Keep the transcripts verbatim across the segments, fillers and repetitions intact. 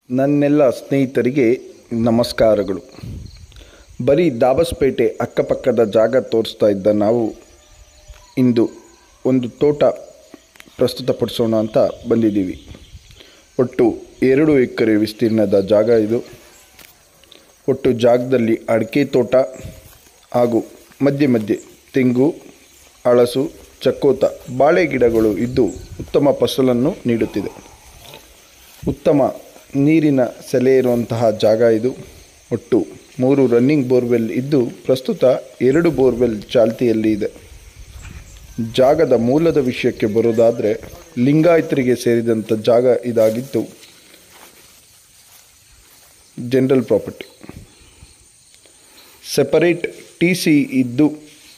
ನನ್ನೆಲ್ಲ ಸ್ನೇಹಿತರಿಗೆ ನಮಸ್ಕಾರಗಳು. ಬರೀ ದಾಬಸ್ಪೇಟೆ ಅಕ್ಕಪಕ್ಕದ ಜಾಗ ತೋರಿಸ್ತಾ ಇದ್ದ ನಾವು ಇಂದು ಒಂದು ತೋಟ ಪ್ರಸ್ತುತಪಡಿಸೋಣ ಅಂತ ಬಂದಿದ್ದೀವಿ. ಒಟ್ಟು ಎರಡು ಎಕರೆ ವಿಸ್ತೀರ್ಣದ ಜಾಗ ಇದು. ಒಟ್ಟು ಜಾಗದಲ್ಲಿ ಅಡಿಕೆ ತೋಟ ಹಾಗೂ ಮಧ್ಯೆ ಮಧ್ಯೆ ತೆಂಗು, ಹಲಸು, ಚಕ್ಕೋತ, ಬಾಳೆ ಗಿಡಗಳು ಇದ್ದು ಉತ್ತಮ ಫಸಲನ್ನು ನೀಡುತ್ತಿದೆ. ಉತ್ತಮ ನೀರಿನ ಸೆಲೆ ಇರುವಂತಹ ಜಾಗ ಇದು. ಒಟ್ಟು ಮೂರು ರನ್ನಿಂಗ್ ಬೋರ್ವೆಲ್ ಇದ್ದು ಪ್ರಸ್ತುತ ಎರಡು ಬೋರ್ವೆಲ್ ಚಾಲ್ತಿಯಲ್ಲಿ ಇದೆ. ಜಾಗದ ಮೂಲದ ವಿಷಯಕ್ಕೆ ಬರೋದಾದರೆ ಲಿಂಗಾಯತರಿಗೆ ಸೇರಿದಂಥ ಜಾಗ ಇದಾಗಿದ್ದು general property. Separate T C ಇದ್ದು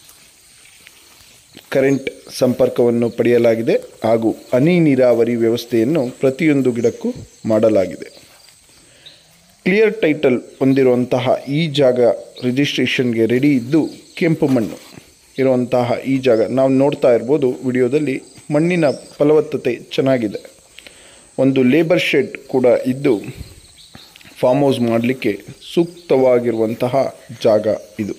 ಕರೆಂಟ್ ಸಂಪರ್ಕವನ್ನು ಪಡೆಯಲಾಗಿದೆ ಹಾಗೂ ಹನಿ ನೀರಾವರಿ ವ್ಯವಸ್ಥೆಯನ್ನು ಪ್ರತಿಯೊಂದು ಗಿಡಕ್ಕೂ ಮಾಡಲಾಗಿದೆ. ಕ್ಲಿಯರ್ ಟೈಟಲ್ ಹೊಂದಿರುವಂತಹ ಈ ಜಾಗ ರಿಜಿಸ್ಟ್ರೇಷನ್ಗೆ ರೆಡಿ ಇದ್ದು ಕೆಂಪು ಮಣ್ಣು ಇರುವಂತಹ ಈ ಜಾಗ ನಾವು ನೋಡ್ತಾ ಇರ್ಬೋದು ವಿಡಿಯೋದಲ್ಲಿ. ಮಣ್ಣಿನ ಫಲವತ್ತತೆ ಚೆನ್ನಾಗಿದೆ. ಒಂದು ಲೇಬರ್ ಶೆಡ್ ಕೂಡ ಇದ್ದು ಫಾರ್ಮ್ ಹೌಸ್ ಮಾಡಲಿಕ್ಕೆ ಸೂಕ್ತವಾಗಿರುವಂತಹ ಜಾಗ ಇದು.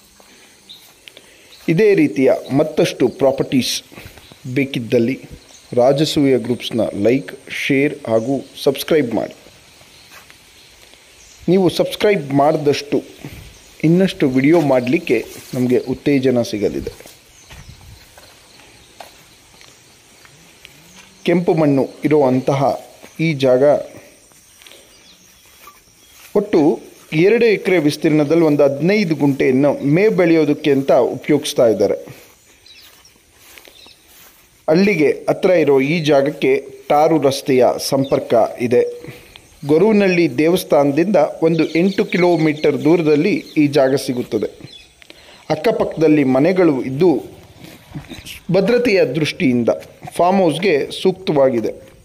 ಇದೇ ರೀತಿಯ ಮತ್ತಷ್ಟು ಪ್ರಾಪರ್ಟೀಸ್ ಬೇಕಿದ್ದಲ್ಲಿ ರಾಜಸೂಯ ಗ್ರೂಪ್ಸ್ನ ಲೈಕ್, ಶೇರ್ ಹಾಗೂ ಸಬ್ಸ್ಕ್ರೈಬ್ ಮಾಡಿ. ನೀವು ಸಬ್ಸ್ಕ್ರೈಬ್ ಮಾಡಿದಷ್ಟು ಇನ್ನಷ್ಟು ವಿಡಿಯೋ ಮಾಡಲಿಕ್ಕೆ ನಮಗೆ ಉತ್ತೇಜನ ಸಿಗಲಿದೆ. ಕೆಂಪು ಮಣ್ಣು ಇರುವಂತಹ ಈ ಜಾಗ ಒಟ್ಟು ಎರಡು ಎಕರೆ ವಿಸ್ತೀರ್ಣದಲ್ಲಿ ಒಂದು ಹದಿನೈದು ಗುಂಟೆಯನ್ನು ಮೇ ಬೆಳೆಯೋದಕ್ಕೆ ಅಂತ ಉಪಯೋಗಿಸ್ತಾ ಇದ್ದಾರೆ. ಹಳ್ಳಿಗೆ ಹತ್ರ ಇರೋ ಈ ಜಾಗಕ್ಕೆ ಟಾರು ರಸ್ತೆಯ ಸಂಪರ್ಕ ಇದೆ. ಗೊರುವನಹಳ್ಳಿ ದೇವಸ್ಥಾನದಿಂದ ಒಂದು ಎಂಟು ಕಿಲೋಮೀಟರ್ ದೂರದಲ್ಲಿ ಈ ಜಾಗ ಸಿಗುತ್ತದೆ. ಅಕ್ಕಪಕ್ಕದಲ್ಲಿ ಮನೆಗಳು ಇದ್ದು ಭದ್ರತೆಯ ದೃಷ್ಟಿಯಿಂದ ಫಾರ್ಮ್ ಹೌಸ್ಗೆ ಸೂಕ್ತವಾಗಿದೆ.